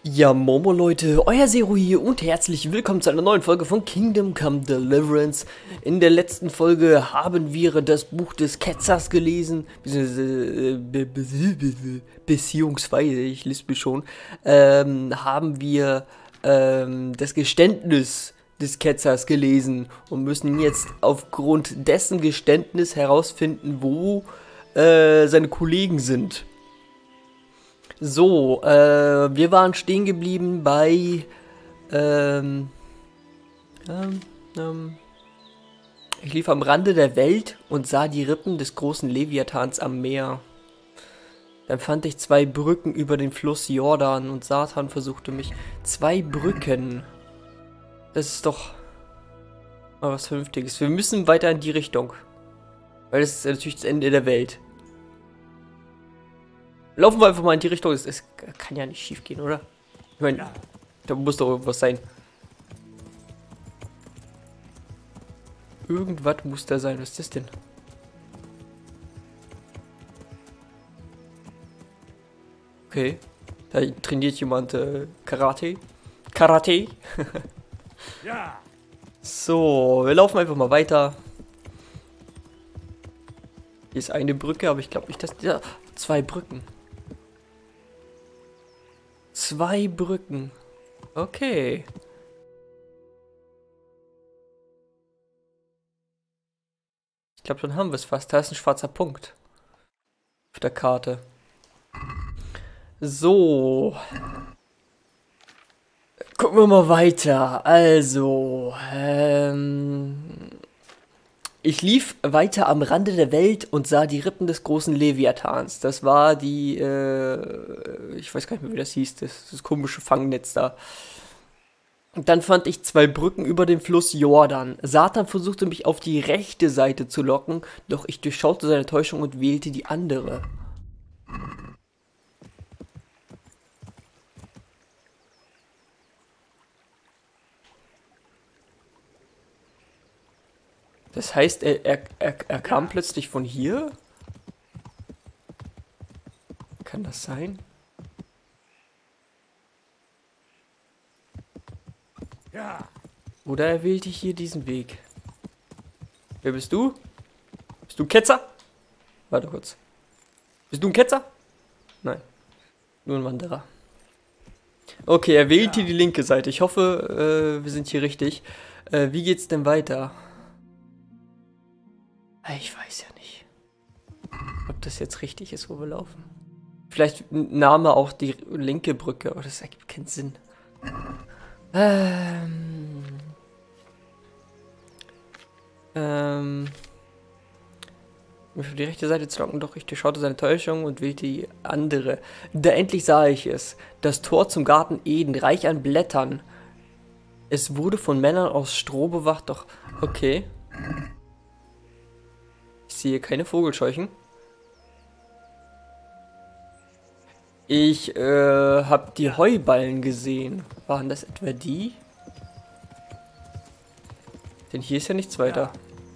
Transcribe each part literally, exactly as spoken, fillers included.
Ja, Momo Leute, euer Zero hier und herzlich willkommen zu einer neuen Folge von Kingdom Come Deliverance. In der letzten Folge haben wir das Buch des Ketzers gelesen, beziehungsweise, ich lispel schon, ähm, haben wir ähm, das Geständnis des Ketzers gelesen und müssen jetzt aufgrund dessen Geständnis herausfinden, wo äh, seine Kollegen sind. So, äh, wir waren stehen geblieben bei, ähm, ähm, ähm, ich lief am Rande der Welt und sah die Rippen des großen Leviathans am Meer. Dann fand ich zwei Brücken über den Fluss Jordan und Satan versuchte mich. Zwei Brücken. Das ist doch mal was Vernünftiges. Wir müssen weiter in die Richtung. Weil das ist natürlich das Ende der Welt. Laufen wir einfach mal in die Richtung. Es, es kann ja nicht schief gehen, oder? Ich meine, da muss doch irgendwas sein. Irgendwas muss da sein. Was ist das denn? Okay. Da trainiert jemand äh, Karate. Karate. Ja. So, wir laufen einfach mal weiter. Hier ist eine Brücke, aber ich glaube nicht, dass... Ja, zwei Brücken. Zwei Brücken. Okay. Ich glaube, dann haben wir es fast. Da ist ein schwarzer Punkt. Auf der Karte. So. Gucken wir mal weiter. Also. Ähm... Ich lief weiter am Rande der Welt und sah die Rippen des großen Leviathans. Das war die, äh, ich weiß gar nicht mehr, wie das hieß, das, das komische Fangnetz da. Und dann fand ich zwei Brücken über den Fluss Jordan. Satan versuchte mich auf die rechte Seite zu locken, doch ich durchschaute seine Täuschung und wählte die andere. Das heißt, er, er, er, er kam plötzlich von hier? Kann das sein? Ja. Oder er wählte hier diesen Weg. Wer bist du? Bist du ein Ketzer? Warte kurz. Bist du ein Ketzer? Nein. Nur ein Wanderer. Okay, er wählt hier die linke Seite. Ich hoffe, äh, wir sind hier richtig. Äh, wie geht's denn weiter? Ich weiß ja nicht, ob das jetzt richtig ist, wo wir laufen. Vielleicht nahm er auch die linke Brücke, aber das ergibt keinen Sinn. Ähm. Ähm. Mich auf die rechte Seite zu locken, doch ich durchschaute seine Täuschung und wählte die andere. Da endlich sah ich es. Das Tor zum Garten Eden, reich an Blättern. Es wurde von Männern aus Stroh bewacht, doch okay. Ich sehe keine Vogelscheuchen. Ich äh, habe die Heuballen gesehen. Waren das etwa die? Denn hier ist ja nichts weiter.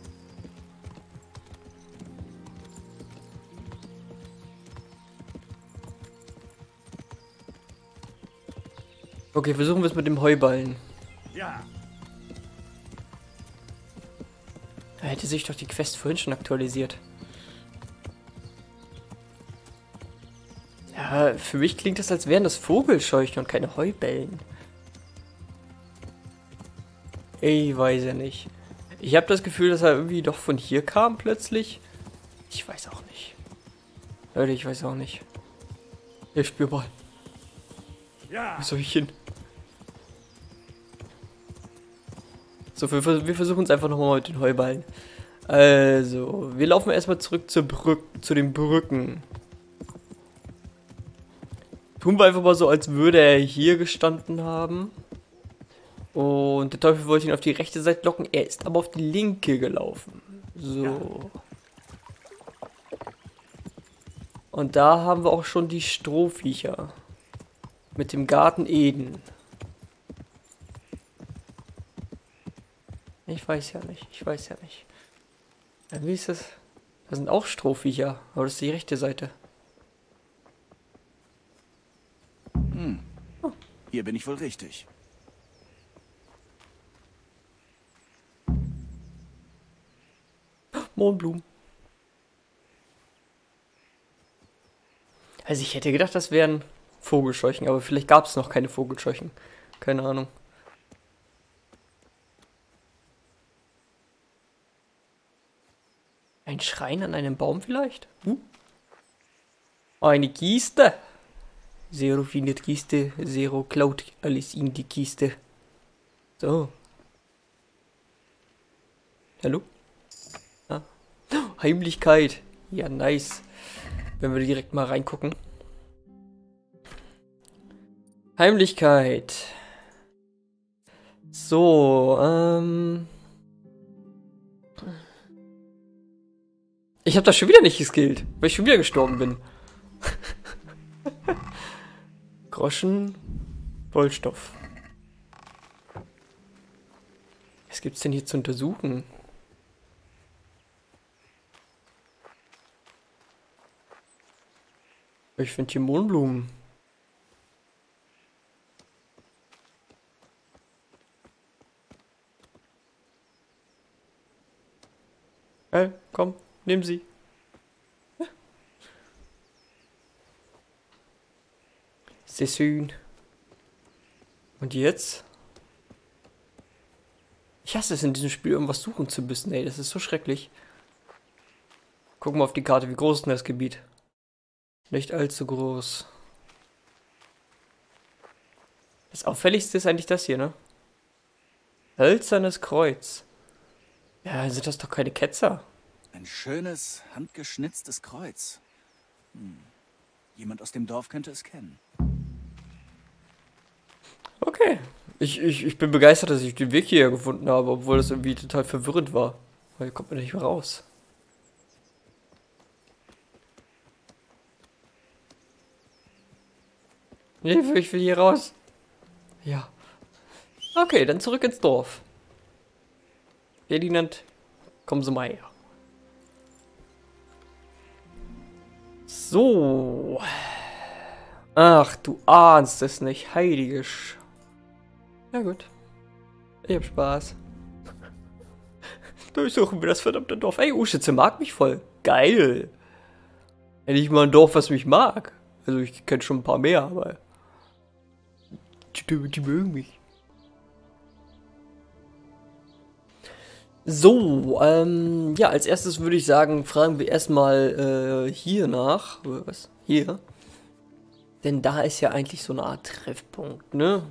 Okay, versuchen wir es mit dem Heuballen. Ja. Da hätte sich doch die Quest vorhin schon aktualisiert. Ja, für mich klingt das, als wären das Vogelscheuchen und keine Heubällen. Ich weiß ja nicht. Ich habe das Gefühl, dass er irgendwie doch von hier kam plötzlich. Ich weiß auch nicht. Leute, ich weiß auch nicht. Hilft mir mal. Ja. Wo soll ich hin? So, wir, wir versuchen es einfach nochmal mit den Heuballen. Also, wir laufen erstmal zurück zur Brück, zu den Brücken. Tun wir einfach mal so, als würde er hier gestanden haben. Und der Teufel wollte ihn auf die rechte Seite locken. Er ist aber auf die linke gelaufen. So. Und da haben wir auch schon die Strohviecher. Mit dem Garten Eden. Ich weiß ja nicht, ich weiß ja nicht. Ja, wie ist das? Da sind auch Strohviecher, aber das ist die rechte Seite. Hm. Oh. Hier bin ich wohl richtig. Mohnblumen. Also ich hätte gedacht, das wären Vogelscheuchen, aber vielleicht gab es noch keine Vogelscheuchen. Keine Ahnung. Ein Schrein an einem Baum vielleicht? Hm? Eine Kiste. Zero findet Kiste, Zero klaut alles in die Kiste. So. Hallo? Ah. Heimlichkeit. Ja, nice. Wenn wir direkt mal reingucken. Heimlichkeit. So, ähm... Ich habe das schon wieder nicht geskillt, weil ich schon wieder gestorben bin. Groschen, Wollstoff. Was gibt's denn hier zu untersuchen? Ich finde hier Mohnblumen. Hey, komm, nimm sie. Sehr schön. Und jetzt? Ich hasse es, in diesem Spiel irgendwas suchen zu müssen, ey. Das ist so schrecklich. Gucken wir auf die Karte, wie groß ist denn das Gebiet? Nicht allzu groß. Das Auffälligste ist eigentlich das hier, ne? Hölzernes Kreuz. Ja, sind das doch keine Ketzer? Ein schönes, handgeschnitztes Kreuz. Hm. Jemand aus dem Dorf könnte es kennen. Okay. Ich, ich, ich bin begeistert, dass ich den Weg hierher gefunden habe, obwohl das irgendwie total verwirrend war. Weil hier kommt man nicht mehr raus. Hilfe, ich will hier raus. Ja. Okay, dann zurück ins Dorf. Ferdinand, kommen Sie mal her. So. Ach, du ahnst es nicht, heilige Sch... Ja gut. Ich hab Spaß. Durchsuchen wir das verdammte Dorf. Ey, Uschitze mag mich voll. Geil. Endlich mal ein Dorf, was mich mag. Also ich kenne schon ein paar mehr, aber... Die, die mögen mich. So, ähm, ja, als erstes würde ich sagen, fragen wir erstmal äh, hier nach. Was? Hier. Denn da ist ja eigentlich so eine Art Treffpunkt, ne?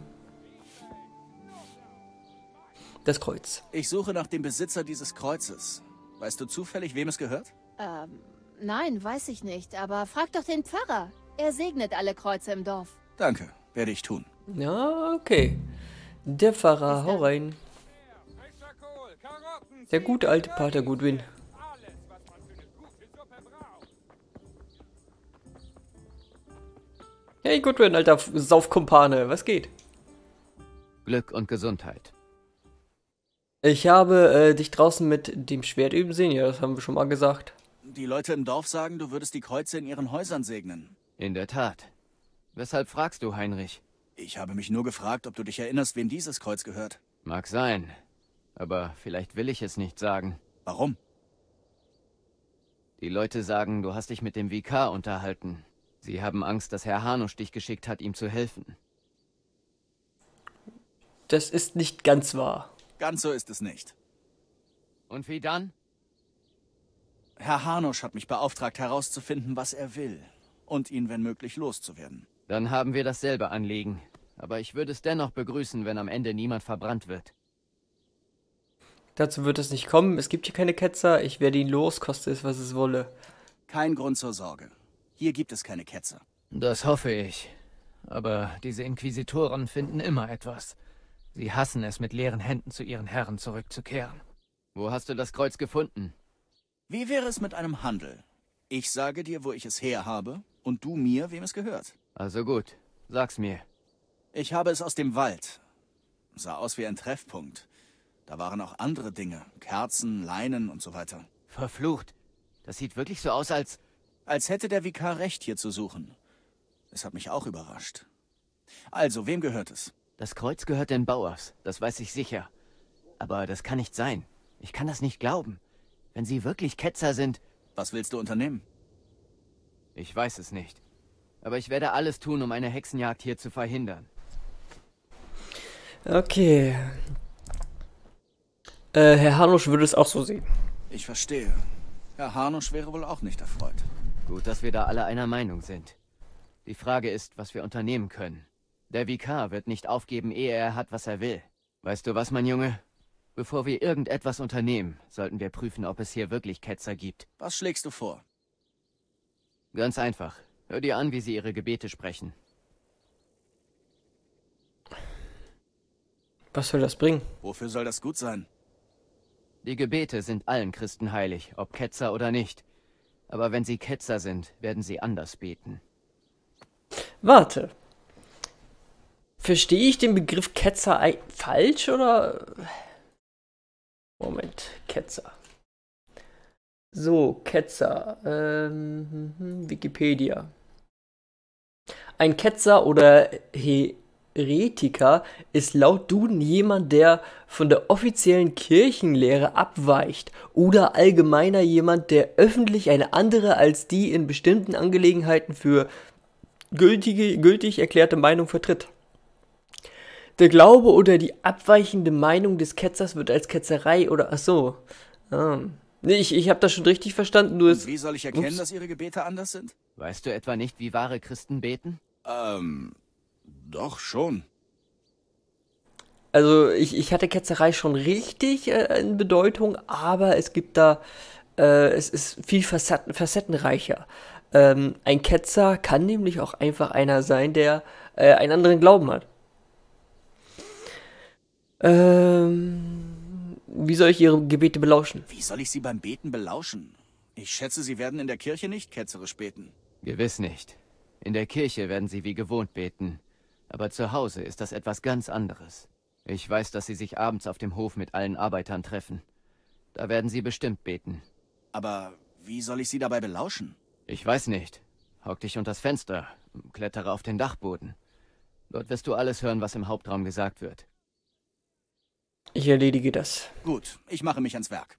Das Kreuz. Ich suche nach dem Besitzer dieses Kreuzes. Weißt du zufällig, wem es gehört? Ähm, nein, weiß ich nicht. Aber frag doch den Pfarrer. Er segnet alle Kreuze im Dorf. Danke, werde ich tun. Ja, okay. Der Pfarrer, hau rein. Der gute alte Pater Goodwin. Hey Goodwin, alter Saufkumpane, was geht? Glück und Gesundheit. Ich habe äh, dich draußen mit dem Schwert üben sehen, ja, das haben wir schon mal gesagt. Die Leute im Dorf sagen, du würdest die Kreuze in ihren Häusern segnen. In der Tat. Weshalb fragst du, Heinrich? Ich habe mich nur gefragt, ob du dich erinnerst, wem dieses Kreuz gehört. Mag sein. Aber vielleicht will ich es nicht sagen. Warum? Die Leute sagen, du hast dich mit dem Vikar unterhalten. Sie haben Angst, dass Herr Hanusch dich geschickt hat, ihm zu helfen. Das ist nicht ganz wahr. Ganz so ist es nicht. Und wie dann? Herr Hanusch hat mich beauftragt, herauszufinden, was er will. Und ihn, wenn möglich, loszuwerden. Dann haben wir dasselbe Anliegen. Aber ich würde es dennoch begrüßen, wenn am Ende niemand verbrannt wird. Dazu wird es nicht kommen. Es gibt hier keine Ketzer. Ich werde ihn los, koste es, was es wolle. Kein Grund zur Sorge. Hier gibt es keine Ketzer. Das hoffe ich. Aber diese Inquisitoren finden immer etwas. Sie hassen es, mit leeren Händen zu ihren Herren zurückzukehren. Wo hast du das Kreuz gefunden? Wie wäre es mit einem Handel? Ich sage dir, wo ich es her habe, und du mir, wem es gehört. Also gut, sag's mir. Ich habe es aus dem Wald. Sah aus wie ein Treffpunkt. Da waren auch andere Dinge. Kerzen, Leinen und so weiter. Verflucht. Das sieht wirklich so aus, als... Als hätte der Vikar recht, hier zu suchen. Es hat mich auch überrascht. Also, wem gehört es? Das Kreuz gehört den Bauers, das weiß ich sicher. Aber das kann nicht sein. Ich kann das nicht glauben. Wenn sie wirklich Ketzer sind... Was willst du unternehmen? Ich weiß es nicht. Aber ich werde alles tun, um eine Hexenjagd hier zu verhindern. Okay. Äh, Herr Hanusch würde es auch so sehen. Ich verstehe. Herr Hanusch wäre wohl auch nicht erfreut. Gut, dass wir da alle einer Meinung sind. Die Frage ist, was wir unternehmen können. Der Vikar wird nicht aufgeben, ehe er hat, was er will. Weißt du was, mein Junge? Bevor wir irgendetwas unternehmen, sollten wir prüfen, ob es hier wirklich Ketzer gibt. Was schlägst du vor? Ganz einfach. Hör dir an, wie sie ihre Gebete sprechen. Was soll das bringen? Wofür soll das gut sein? Die Gebete sind allen Christen heilig, ob Ketzer oder nicht. Aber wenn sie Ketzer sind, werden sie anders beten. Warte. Verstehe ich den Begriff Ketzer falsch oder... Moment, Ketzer. So, Ketzer. Ähm, Wikipedia. Ein Ketzer oder Heretiker ist laut Duden jemand, der von der offiziellen Kirchenlehre abweicht oder allgemeiner jemand, der öffentlich eine andere als die in bestimmten Angelegenheiten für gültige, gültig erklärte Meinung vertritt. Der Glaube oder die abweichende Meinung des Ketzers wird als Ketzerei oder... Ach so. Ah. Nee, ich, ich habe das schon richtig verstanden. Nur Und wie soll ich erkennen, Ups. dass ihre Gebete anders sind? Weißt du etwa nicht, wie wahre Christen beten? Ähm, doch schon. Also ich, ich hatte Ketzerei schon richtig äh, in Bedeutung, aber es gibt da... Äh, es ist viel facetten, facettenreicher. Ähm, ein Ketzer kann nämlich auch einfach einer sein, der äh, einen anderen Glauben hat. Ähm, wie soll ich ihre Gebete belauschen? Wie soll ich sie beim Beten belauschen? Ich schätze, sie werden in der Kirche nicht ketzerisch beten. Gewiss nicht. In der Kirche werden sie wie gewohnt beten. Aber zu Hause ist das etwas ganz anderes. Ich weiß, dass sie sich abends auf dem Hof mit allen Arbeitern treffen. Da werden sie bestimmt beten. Aber wie soll ich sie dabei belauschen? Ich weiß nicht. Hock dich unters Fenster, klettere auf den Dachboden. Dort wirst du alles hören, was im Hauptraum gesagt wird. Ich erledige das. Gut, ich mache mich ans Werk.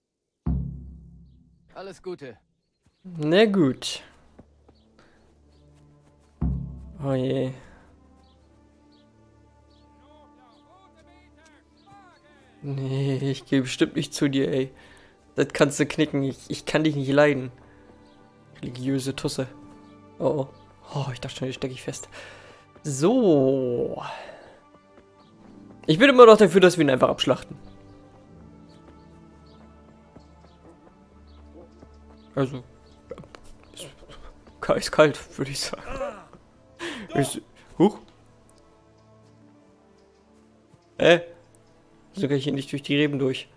Alles Gute. Na gut. Oh je. Nee, ich gehe bestimmt nicht zu dir, ey. Das kannst du knicken. Ich, ich kann dich nicht leiden. Religiöse Tusse. Oh, oh. Oh, ich dachte schon, jetzt stecke ich fest. So. Ich bin immer noch dafür, dass wir ihn einfach abschlachten. Also. Ist kalt, würde ich sagen. Ist, huch. Äh. So kann ich hier nicht durch die Reben durch.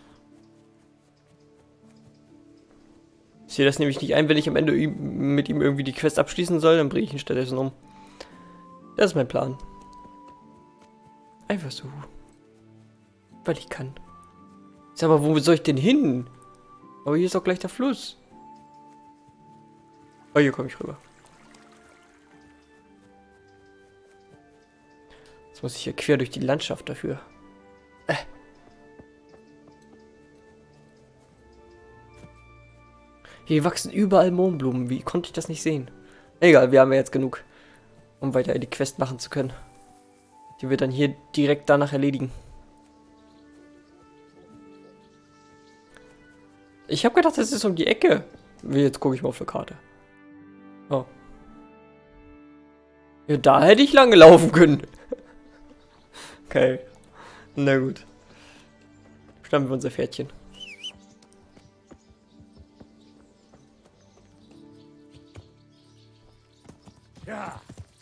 Ich sehe das nämlich nicht ein, wenn ich am Ende mit ihm irgendwie die Quest abschließen soll, dann bringe ich ihn stattdessen um. Das ist mein Plan. Einfach so. Weil ich kann. Sag mal, wo soll ich denn hin? Aber hier ist auch gleich der Fluss. Oh, hier komme ich rüber. Jetzt muss ich hier quer durch die Landschaft dafür. Äh. Hier wachsen überall Mohnblumen. Wie konnte ich das nicht sehen? Egal, wir haben ja jetzt genug, um weiter die Quest machen zu können. Die wir dann hier direkt danach erledigen. Ich habe gedacht, das ist um die Ecke. Jetzt gucke ich mal auf die Karte. Oh. Ja, da hätte ich lange laufen können. Okay. Na gut. Stammen wir unser Pferdchen. Ja,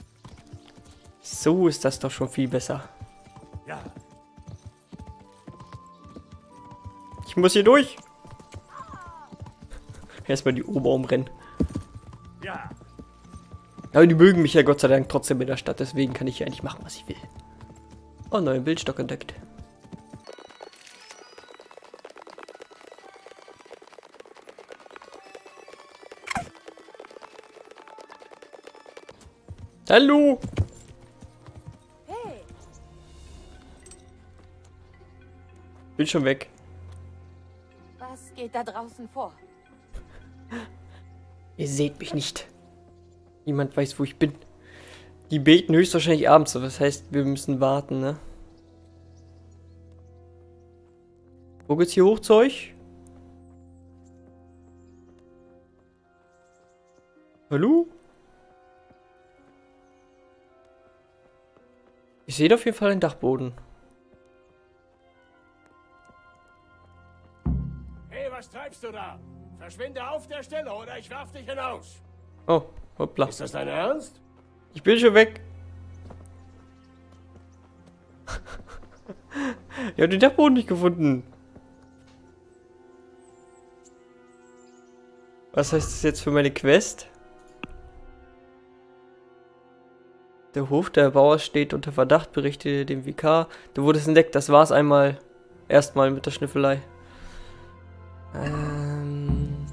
So ist das doch schon viel besser. ja, Ich muss hier durch. Erstmal die Ober umrennen. ja. Aber die mögen mich ja Gott sei Dank trotzdem in der Stadt, deswegen kann ich hier eigentlich machen, was ich will. Oh, neuen Wildstock entdeckt. Hallo! Bin schon weg. Was geht da draußen vor? Ihr seht mich nicht. Niemand weiß, wo ich bin. Die beten höchstwahrscheinlich abends, das heißt, wir müssen warten, ne? Wo geht's hier hoch zu euch? Hallo? Ich sehe auf jeden Fall den Dachboden. Hey, was treibst du da? Verschwinde auf der Stelle oder ich werf dich hinaus. Oh, hoppla. Ist das dein Ernst? Ich bin schon weg. Ich habe den Dachboden nicht gefunden. Was heißt das jetzt für meine Quest? Der Hof der Bauer steht unter Verdacht, berichtete dem Vikar. Du wurdest entdeckt, das war's einmal. Erstmal mit der Schnüffelei. Ähm.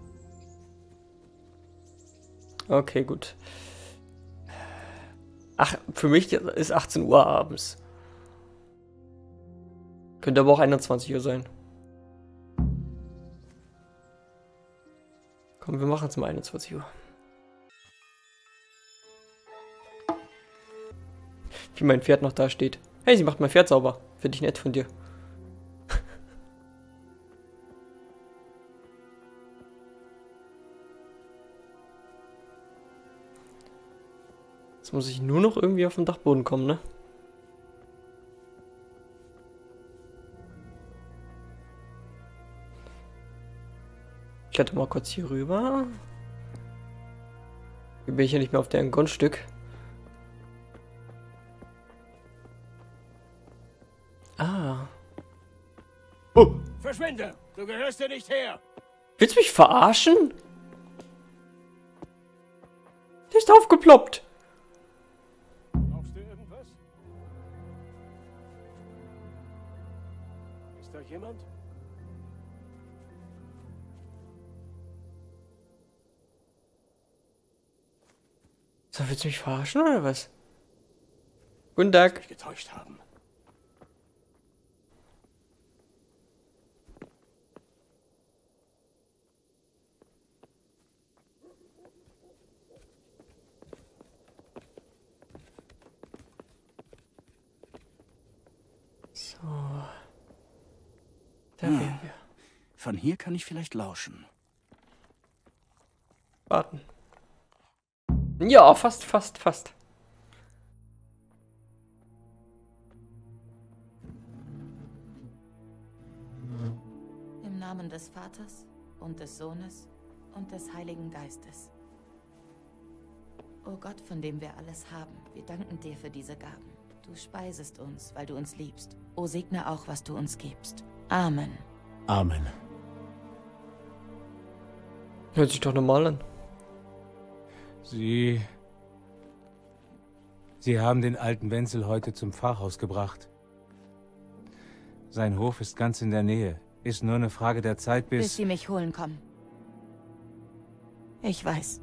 Okay, gut. Ach, für mich ist achtzehn Uhr abends. Könnte aber auch einundzwanzig Uhr sein. Komm, wir machen es mal einundzwanzig Uhr. Wie mein Pferd noch da steht. Hey, sie macht mein Pferd sauber. Finde ich nett von dir. Jetzt muss ich nur noch irgendwie auf den Dachboden kommen, ne? Ich hatte mal kurz hier rüber. Hier bin ich ja nicht mehr auf deren Grundstück. Ah. Oh. Verschwinde! Du gehörst dir nicht her! Willst du mich verarschen? Der ist aufgeploppt. Brauchst du irgendwas? Ist da jemand? So, willst du mich verarschen oder was? Guten Tag. Mich getäuscht haben. So. Da Hm. wären wir. Von hier kann ich vielleicht lauschen. Warten. Ja, fast, fast, fast. Im Namen des Vaters und des Sohnes und des Heiligen Geistes. O Gott, von dem wir alles haben, wir danken dir für diese Gaben. Du speisest uns, weil du uns liebst. O segne auch, was du uns gibst. Amen. Amen. Hört sich doch normal an. Sie... Sie haben den alten Wenzel heute zum Pfarrhaus gebracht. Sein Hof ist ganz in der Nähe. Ist nur eine Frage der Zeit, bis... Bis sie mich holen kommen. Ich weiß.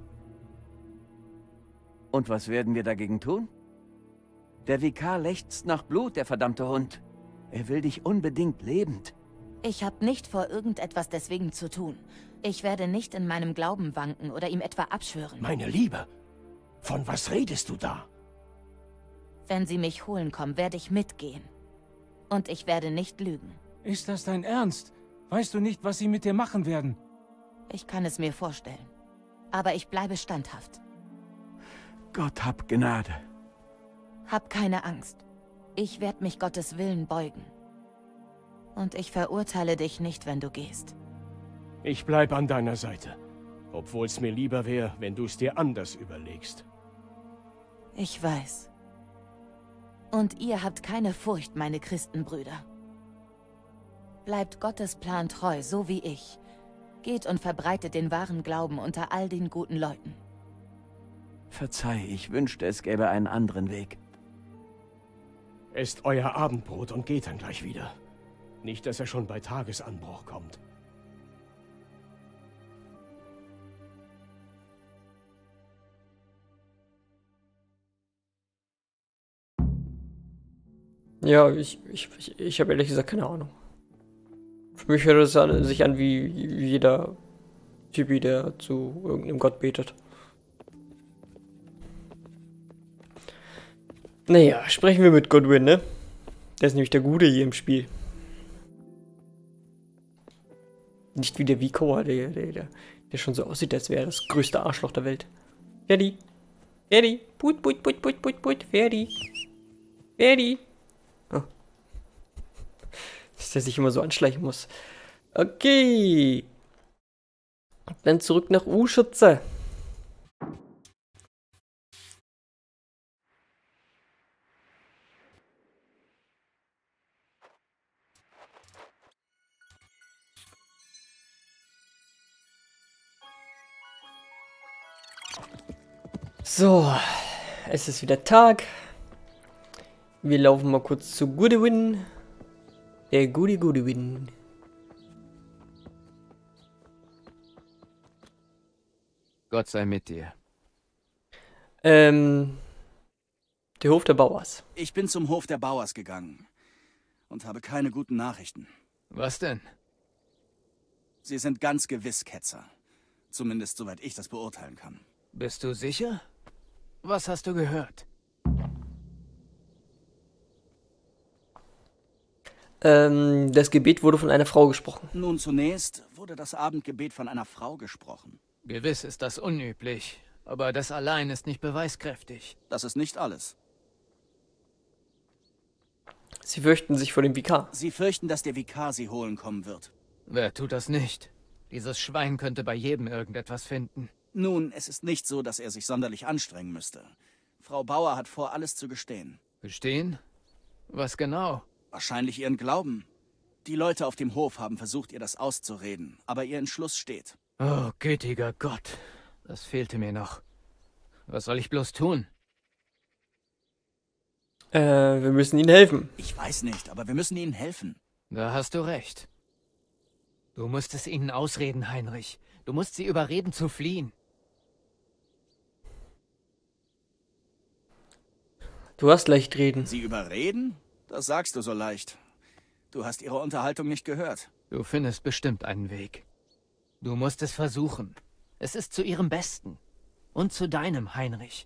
Und was werden wir dagegen tun? Der Vikar lechzt nach Blut, der verdammte Hund. Er will dich unbedingt lebend. Ich habe nicht vor, irgendetwas deswegen zu tun. Ich werde nicht in meinem Glauben wanken oder ihm etwa abschwören. Meine Liebe, von was redest du da? Wenn sie mich holen kommen, werde ich mitgehen. Und ich werde nicht lügen. Ist das dein Ernst? Weißt du nicht, was sie mit dir machen werden? Ich kann es mir vorstellen. Aber ich bleibe standhaft. Gott hab Gnade. Hab keine Angst. Ich werde mich Gottes Willen beugen. Und ich verurteile dich nicht, wenn du gehst. Ich bleib an deiner Seite. Obwohl es mir lieber wäre, wenn du es dir anders überlegst. Ich weiß. Und ihr habt keine Furcht, meine Christenbrüder. Bleibt Gottes Plan treu, so wie ich. Geht und verbreitet den wahren Glauben unter all den guten Leuten. Verzeih, ich wünschte, es gäbe einen anderen Weg. Esst euer Abendbrot und geht dann gleich wieder. Nicht, dass er schon bei Tagesanbruch kommt. Ja, ich, ich, ich, ich habe ehrlich gesagt keine Ahnung. Für mich hört es an, sich an wie jeder Typi, der zu irgendeinem Gott betet. Naja, sprechen wir mit Godwyn, ne? Der ist nämlich der Gute hier im Spiel. Nicht wie der Vikor, der, der, der, der schon so aussieht, als wäre er das größte Arschloch der Welt. Ferdi. Ferdi. Put, put, put, put, put, put. Ferdi. Ferdi. Oh. Dass der sich immer so anschleichen muss. Okay. Dann zurück nach U-Schütze. So, es ist wieder Tag. Wir laufen mal kurz zu Godwyn. Der gute Godwyn. Gott sei mit dir. Ähm, der Hof der Bauers. Ich bin zum Hof der Bauers gegangen und habe keine guten Nachrichten. Was denn? Sie sind ganz gewiss Ketzer. Zumindest soweit ich das beurteilen kann. Bist du sicher? Was hast du gehört? Ähm, das Gebet wurde von einer Frau gesprochen. Nun, zunächst wurde das Abendgebet von einer Frau gesprochen. Gewiss ist das unüblich, aber das allein ist nicht beweiskräftig. Das ist nicht alles. Sie fürchten sich vor dem Vikar. Sie fürchten, dass der Vikar sie holen kommen wird. Wer tut das nicht? Dieses Schwein könnte bei jedem irgendetwas finden. Nun, es ist nicht so, dass er sich sonderlich anstrengen müsste. Frau Bauer hat vor, alles zu gestehen. Gestehen? Was genau? Wahrscheinlich ihren Glauben. Die Leute auf dem Hof haben versucht, ihr das auszureden, aber ihr Entschluss steht. Oh, gütiger Gott. Das fehlte mir noch. Was soll ich bloß tun? Äh, wir müssen ihnen helfen. Ich weiß nicht, aber wir müssen ihnen helfen. Da hast du recht. Du musst es ihnen ausreden, Heinrich. Du musst sie überreden zu fliehen. Du hast leicht reden. Sie überreden? Das sagst du so leicht. Du hast ihre Unterhaltung nicht gehört. Du findest bestimmt einen Weg. Du musst es versuchen. Es ist zu ihrem Besten. Und zu deinem, Heinrich.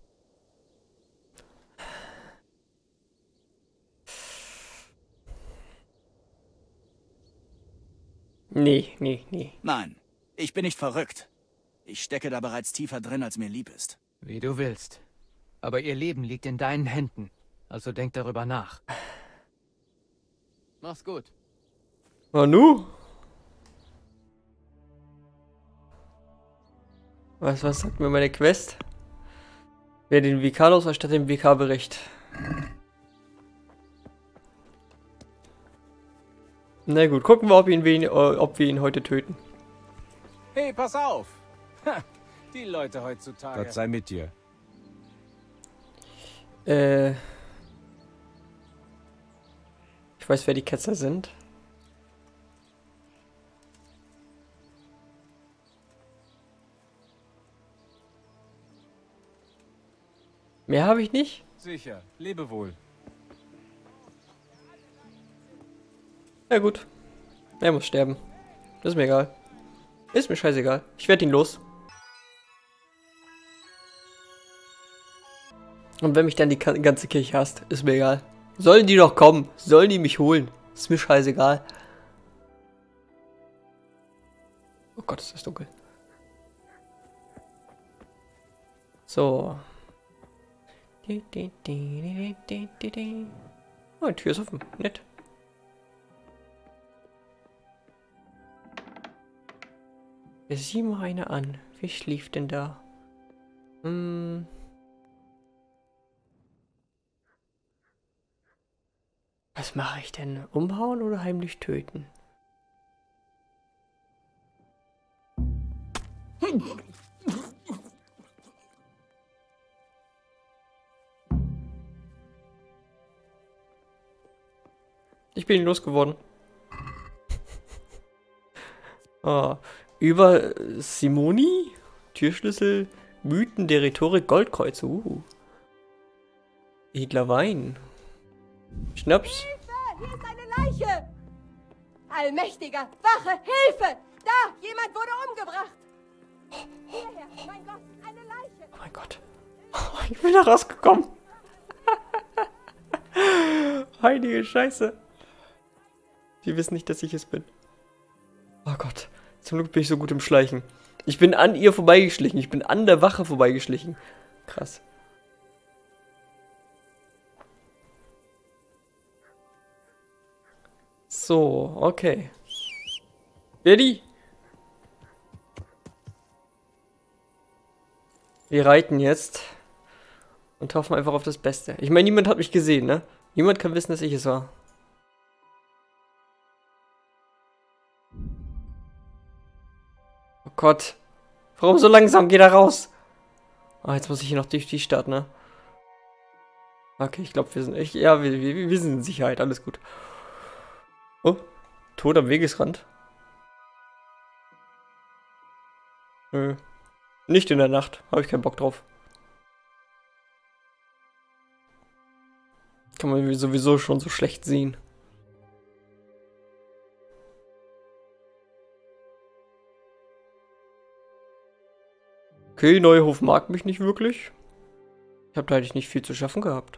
Nee, nee, nee. Nein, ich bin nicht verrückt. Ich stecke da bereits tiefer drin, als mir lieb ist. Wie du willst. Aber ihr Leben liegt in deinen Händen. Also denk darüber nach. Mach's gut. Manu? Was, was sagt mir meine Quest? Wer den Vikar los anstatt dem Vikarbericht. Na gut, gucken wir, ob, ihn, wen, ob wir ihn heute töten. Hey, pass auf! Ha, die Leute heutzutage. Gott sei mit dir. Äh. Ich weiß, wer die Ketzer sind. Mehr habe ich nicht? Sicher, lebe wohl. Ja gut. Er muss sterben. Das ist mir egal. Ist mir scheißegal. Ich werde ihn los. Und wenn mich dann die ganze Kirche hasst, ist mir egal. Sollen die doch kommen. Sollen die mich holen. Ist mir scheißegal. Oh Gott, ist das dunkel. So. Oh, die Tür ist offen. Nett. Sieh mal eine an. Wie schlief denn da? Hm. Was mache ich denn? Umhauen oder heimlich töten? Ich bin ihn losgeworden. Oh. Über Simoni, Türschlüssel, Mythen der Rhetorik, Goldkreuz. Uh. Edler Wein. Schnaps. Hilfe! Hier ist eine Leiche! Allmächtiger, Wache, Hilfe! Da, jemand wurde umgebracht! Hierher, mein Gott, eine Leiche! Oh mein Gott. Ich bin da rausgekommen. Heilige Scheiße. Die wissen nicht, dass ich es bin. Oh Gott. Zum Glück bin ich so gut im Schleichen. Ich bin an ihr vorbeigeschlichen. Ich bin an der Wache vorbeigeschlichen. Krass. So, okay. Ready? Wir reiten jetzt und hoffen einfach auf das Beste. Ich meine, niemand hat mich gesehen, ne? Niemand kann wissen, dass ich es war. Oh Gott. Warum so langsam? Geh da raus. Ah, oh, jetzt muss ich hier noch durch die Stadt, ne? Okay, ich glaube, wir sind echt... Ja, wir, wir, wir sind in Sicherheit. Alles gut. Oh, Tod am Wegesrand. Nö. Nicht in der Nacht. Habe ich keinen Bock drauf. Kann man sowieso schon so schlecht sehen. Okay, Neuhof mag mich nicht wirklich. Ich habe da eigentlich nicht viel zu schaffen gehabt.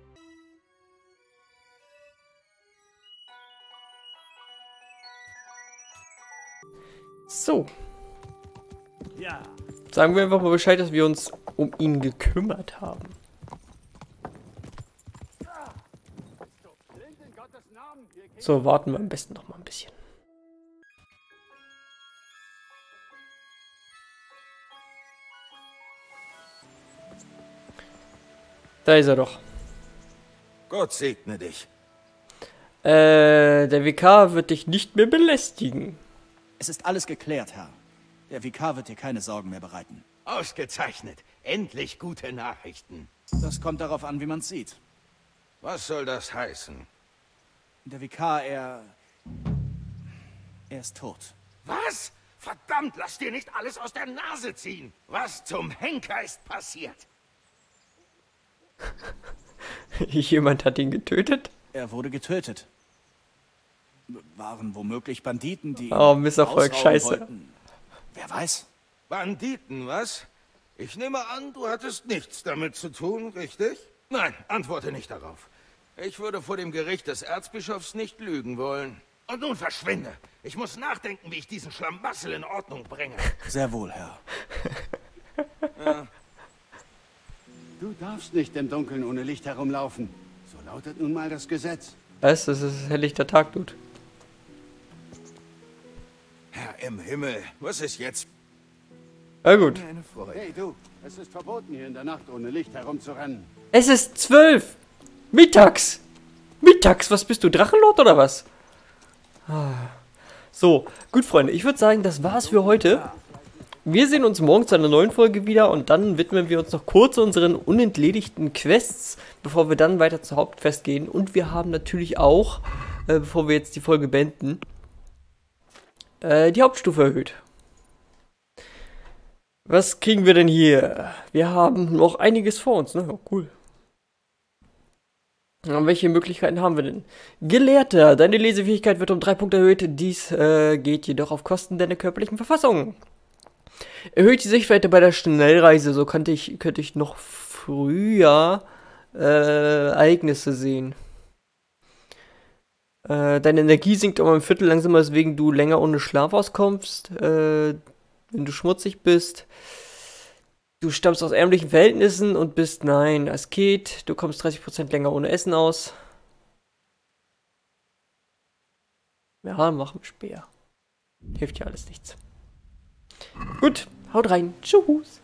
So. Ja. Sagen wir einfach mal Bescheid, dass wir uns um ihn gekümmert haben. So, warten wir am besten noch mal ein bisschen. Da ist er doch. Gott segne dich. Äh, der Vikar wird dich nicht mehr belästigen. Es ist alles geklärt, Herr. Der Vikar wird dir keine Sorgen mehr bereiten. Ausgezeichnet. Endlich gute Nachrichten. Das kommt darauf an, wie man es sieht. Was soll das heißen? Der Vikar, er... Er ist tot. Was? Verdammt, lass dir nicht alles aus der Nase ziehen. Was zum Henker ist passiert? Jemand hat ihn getötet? Er wurde getötet. Waren womöglich Banditen, die... Oh, Misserfolg, scheiße. Wollten. Wer weiß? Banditen, was? Ich nehme an, du hattest nichts damit zu tun, richtig? Nein, antworte nicht darauf. Ich würde vor dem Gericht des Erzbischofs nicht lügen wollen. Und nun verschwinde. Ich muss nachdenken, wie ich diesen Schlamassel in Ordnung bringe. Sehr wohl, Herr. Ja. Du darfst nicht im Dunkeln ohne Licht herumlaufen. So lautet nun mal das Gesetz. Was? Das ist helllichter Tag, Dude. Herr im Himmel, was ist jetzt? Na gut. Hey du, es ist verboten, hier in der Nacht ohne Licht herumzurennen. Es ist zwölf. Mittags. Mittags, was bist du, Drachenlord oder was? Ah. So, gut, Freunde, ich würde sagen, das war's für heute. Wir sehen uns morgen zu einer neuen Folge wieder und dann widmen wir uns noch kurz unseren unentledigten Quests, bevor wir dann weiter zur Hauptquest gehen. Und wir haben natürlich auch, äh, bevor wir jetzt die Folge beenden, äh, die Hauptstufe erhöht. Was kriegen wir denn hier? Wir haben noch einiges vor uns, ne? Oh, cool. Und welche Möglichkeiten haben wir denn? Gelehrter, deine Lesefähigkeit wird um drei Punkte erhöht. Dies äh, geht jedoch auf Kosten deiner körperlichen Verfassung. Erhöht die Sichtweite bei der Schnellreise, so könnte ich, könnte ich noch früher äh, Ereignisse sehen. Äh, deine Energie sinkt um ein Viertel langsamer, weswegen du länger ohne Schlaf auskommst, äh, wenn du schmutzig bist. Du stammst aus ärmlichen Verhältnissen und bist, nein, Asket. Du kommst dreißig Prozent länger ohne Essen aus. Ja, machen wir Speer. Hilft ja alles nichts. Gut, haut rein. Tschüss.